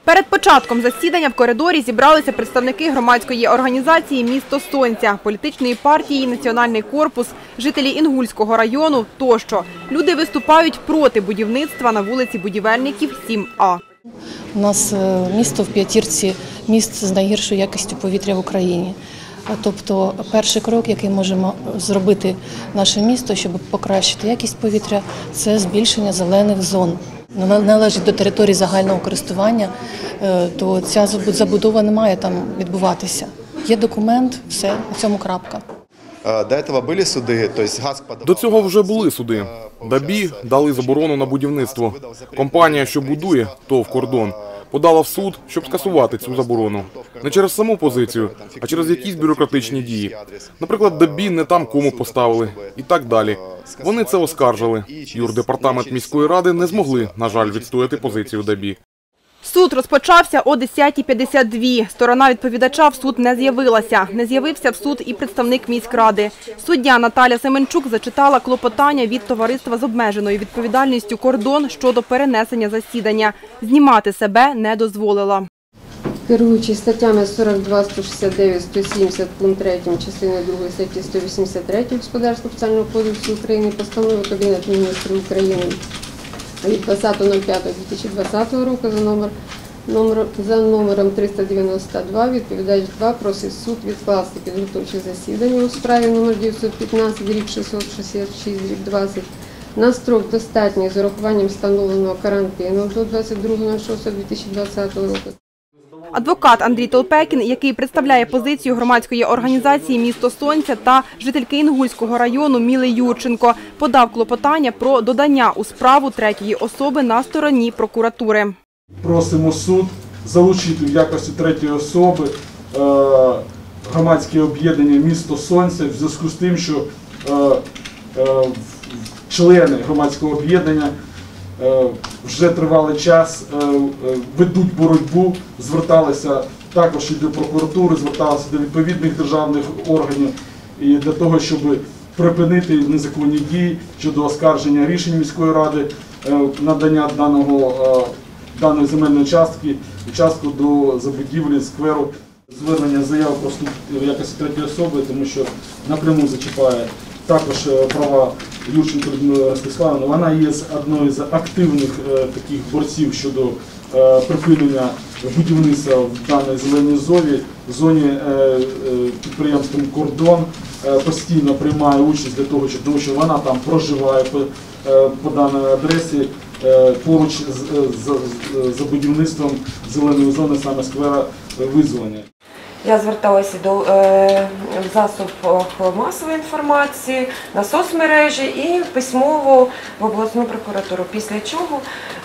Перед початком засідання в коридорі зібралися представники громадської організації «Місто Сонця», політичної партії «Національний корпус», жителі Інгульського району тощо. Люди виступають проти будівництва на вулиці Будівельників, 7А. У нас місто в п'ятірці міст з найгіршою якістю повітря в Україні. Тобто перший крок, який можемо зробити наше місто, щоб покращити якість повітря, це збільшення зелених зон. Належить до території загального користування, то ця забудова не має там відбуватися. Є документ, все, на цьому крапка. До цього вже були суди. ДАБІ дали заборону на будівництво. Компанія, що будує, ТОВ «Кордон», подала в суд, щоб скасувати цю заборону. Не через саму позицію, а через якісь бюрократичні дії. Наприклад, ДАБІ не там кому поставили і так далі. Вони це оскаржили. Юрдепартамент міської ради не змогли, на жаль, відстояти позицію ДАБІ. Суд розпочався о 10:52. Сторона відповідача в суд не з'явилася. Не з'явився в суд і представник міськради. Суддя Наталя Семенчук зачитала клопотання від товариства з обмеженою відповідальністю «Кордон» щодо перенесення засідання. Знімати себе не дозволила. Керуючись статтями 42, 169, 170, пункт 3, частини 2 статті 183 Господарського процесуального кодексу України, постанови Кабінету міністрів України від 20.05.2020 року за номером 392, відповідач 2 просить суд відкласти підготовче засідання у справі номер 915/666/20 на строк достатній з урахуванням встановленого карантину до 22.06.2020 року. Адвокат Андрій Толпекін, який представляє позицію громадської організації «Місто Сонця» та жительки Інгульського району Міли Юрченко, подав клопотання про додання у справу третьої особи на стороні прокуратури. Просимо суд залучити в якості третьої особи громадське об'єднання «Місто Сонця» в зв'язку з тим, що члени громадського об'єднання вже тривалий час ведуть боротьбу, зверталися також і до прокуратури, зверталися до відповідних державних органів і для того, щоб припинити незаконні дії щодо оскарження рішень міської ради, надання даної земельної частки до забудівлі скверу. Звернення заяви просто в якості третьої особи, тому що напряму зачіпає також права Юрченко Людмили Ростиславівни. Вона є одною з активних таких борців щодо припинення будівництва в даній зеленій зоні підприємством «Кордон». Постійно приймає участь для того, тому що вона там проживає по даній адресі поруч з будівництвом зеленої зони, саме сквера Визволення. Я зверталася до засобів масової інформації, на соцмережі і письмово в обласну прокуратуру, після чого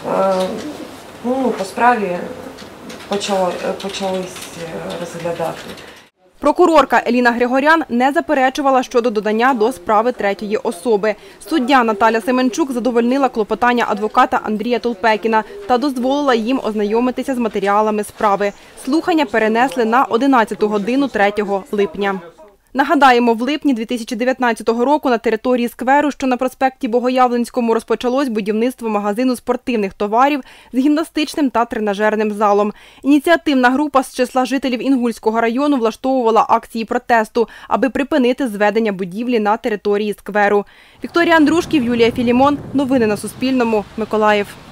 по справі почались розглядати. Прокурорка Еліна Григорян не заперечувала щодо додання до справи третьої особи. Суддя Наталя Семенчук задовольнила клопотання адвоката Андрія Толпекіна та дозволила їм ознайомитися з матеріалами справи. Слухання перенесли на 11 годину 3 липня. Нагадаємо, в липні 2019 року на території скверу, що на проспекті Богоявленському, розпочалось будівництво магазину спортивних товарів з гімнастичним та тренажерним залом. Ініціативна група з числа жителів Інгульського району влаштовувала акції протесту, аби припинити зведення будівлі на території скверу. Вікторія Андрушків, Юлія Філімон. Новини на Суспільному. Миколаїв.